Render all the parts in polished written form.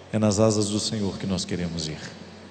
É nas asas do Senhor que nós queremos ir.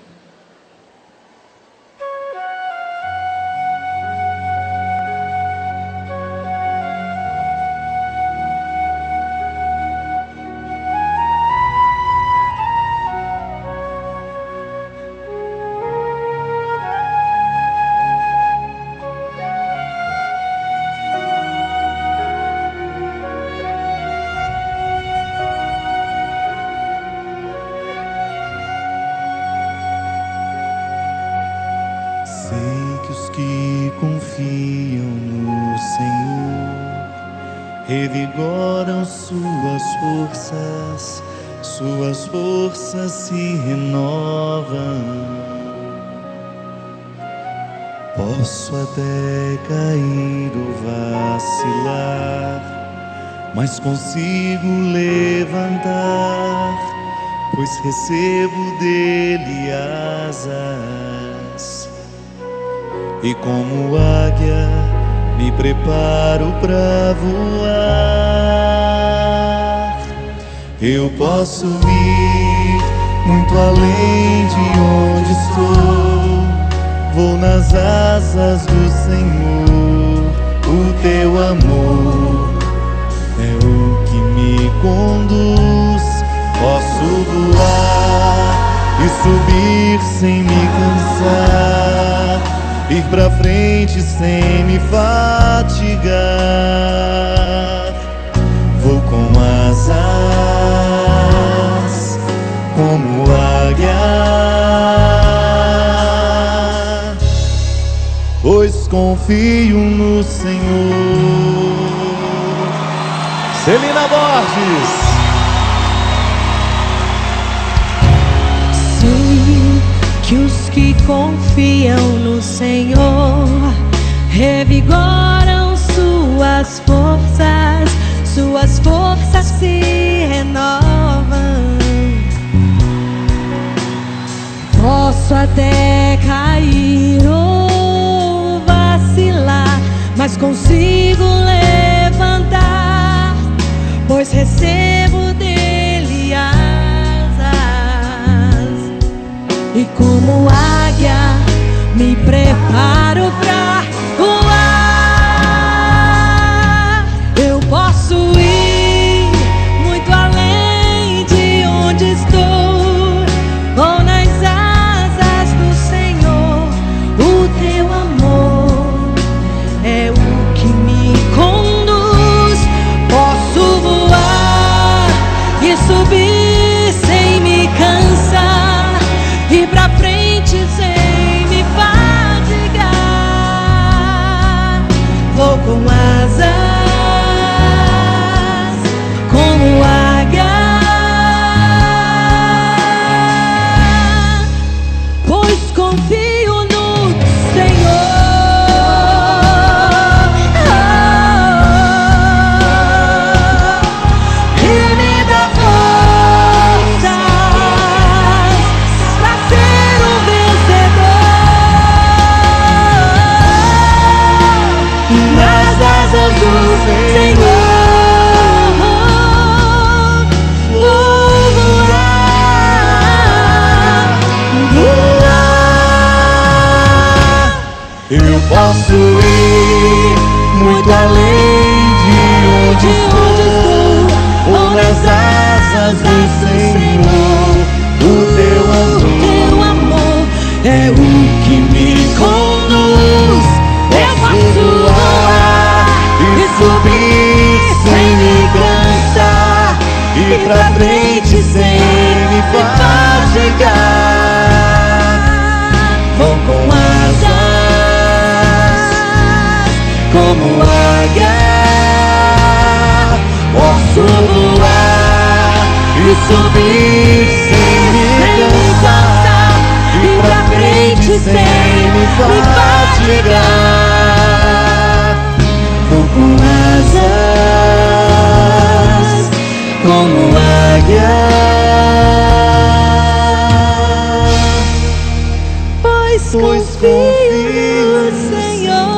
Sei que os que confiam no Senhor revigoram suas forças se renovam. Posso até cair ou vacilar, mas consigo levantar, pois recebo dele asas. E como águia me preparo para voar. Eu posso ir muito além de onde estou. Vou nas asas do Senhor. O teu amor é o que me conduz. Posso voar e subir sem me cansar, ir pra frente sem me fatigar. Vou com asas como águia, pois confio no Senhor. Celina Borges. Que os que confiam no Senhor revigoram suas forças se renovam. Posso até cair ou vacilar, mas consigo levantar, pois recebo dele asas. E como águia me preparo pra voar. Eu posso ir muito além de onde estou. Vou nas asas do Senhor. O teu amor é o que me conduz. Posso voar e subir sem me cansar, ir pra frente sem me fatigar. Vou com asas como águia, pois confio no Senhor. Ele me dá forças pra ser um vencedor. Nas asas do Senhor vou voar, voar. Eu posso ir muito além de onde estou. Vou nas asas do Senhor. O teu amor é o que me conduz. Eu posso voar e subir sem me cansar, ir pra frente sem me fatigar. Vou com asas como águia, posso voar e subir sem me cansar, ir pra frente sem me fatigar. Vou com asas como águia, Pois confio no Senhor.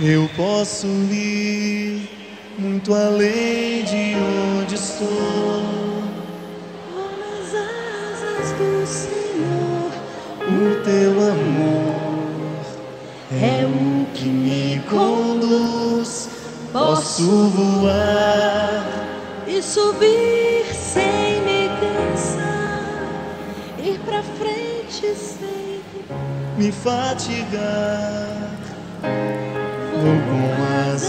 Eu posso ir muito além de onde estou. Nas asas do Senhor, O teu amor é o que me conduz. Posso voar e subir sem me cansar, ir pra frente sem me fatigar. Vou com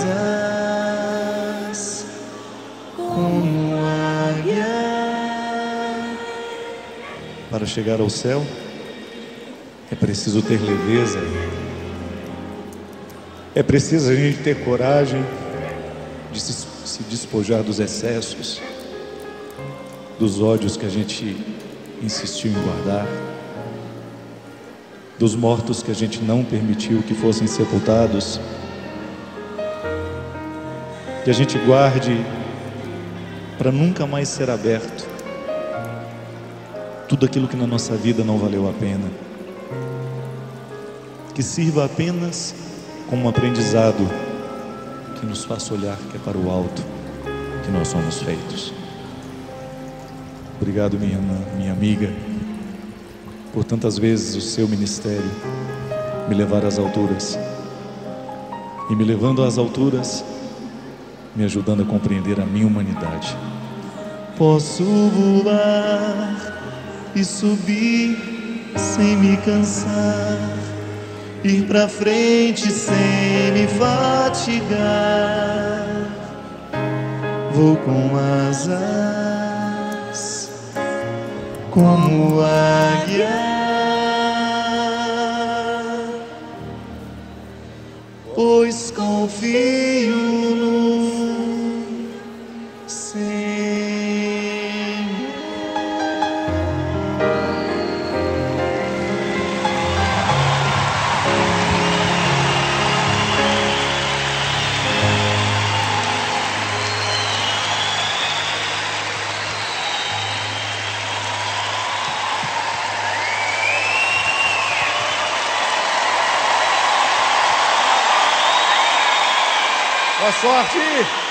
asas como águia. Para chegar ao céu, é preciso ter leveza, é preciso a gente ter coragem de se despojar dos excessos, dos ódios que a gente insistiu em guardar, dos mortos que a gente não permitiu que fossem sepultados, que a gente guarde para nunca mais ser aberto tudo aquilo que na nossa vida não valeu a pena, que sirva apenas como um aprendizado que nos faça olhar que é para o alto que nós somos feitos. Obrigado, minha irmã, minha amiga, por tantas vezes o seu ministério me levar às alturas, e me levando às alturas, me ajudando a compreender a minha humanidade. Posso voar e subir sem me cansar, ir pra frente sem me fatigar. Vou com asas como águia, pois confio no Senhor. Boa sorte!